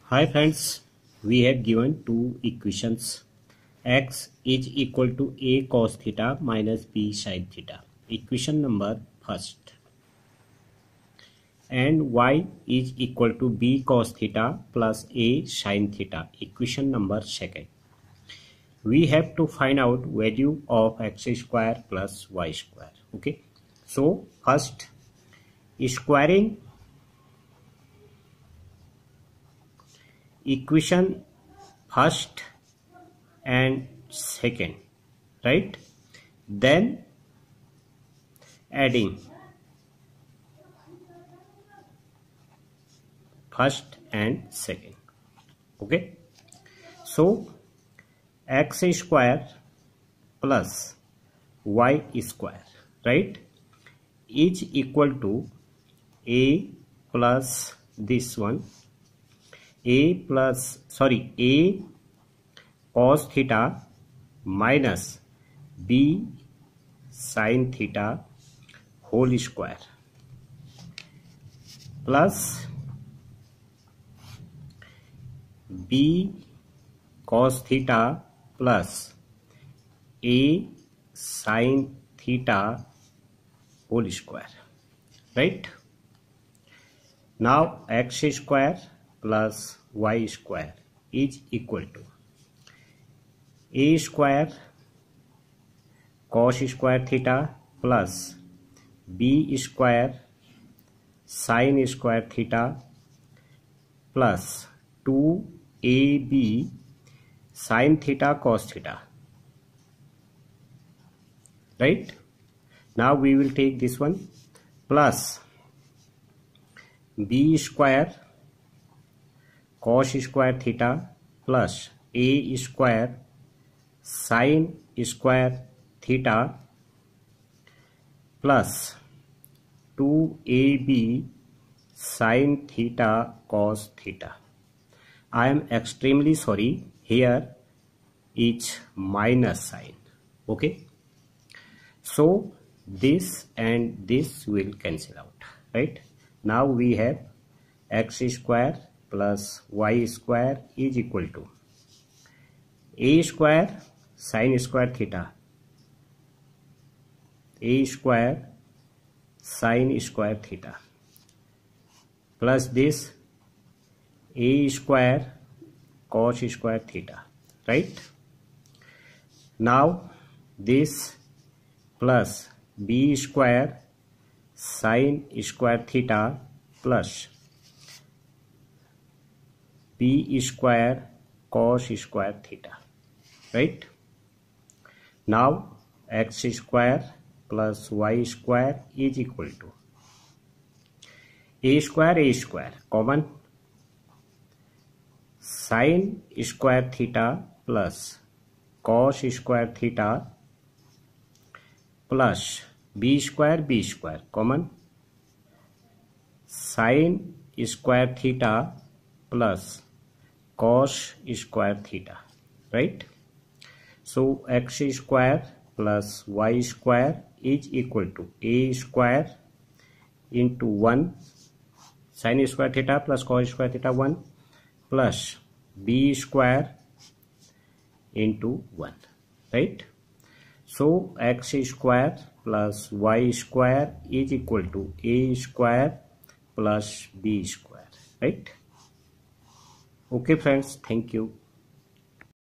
Hi friends, we have given two equations. X is equal to a cos theta minus b sin theta. Equation number first. And y is equal to b cos theta plus a sin theta. Equation number second. We have to find out value of x square plus y square. Okay. So first, squaring equation first and second, right? Then adding first and second. Okay, so x square plus y square, right, is equal to a plus this one, a cos theta minus b sin theta whole square plus b cos theta plus a sin theta whole square, right? Now x square plus y square is equal to a square cos square theta plus b square sin square theta plus 2ab sin theta cos theta, right? Now we will take this one plus b square cos square theta plus a square sin square theta plus 2ab sin theta cos theta. I am extremely sorry, here is minus sign. Okay, so this and this will cancel out, right? Now we have x square plus y square is equal to a square sin square theta, a square sin square theta plus this a square cos square theta, right? Now this plus b square sin square theta plus b square cos square theta, right? Now x square plus y square is equal to a square common sin square theta plus cos square theta plus b square common sin square theta plus cos square theta, right? So x square plus y square is equal to a square into 1 sin square theta plus cos square theta 1 plus b square into 1, right? So x square plus y square is equal to a square plus b square, right? Okay friends, thank you.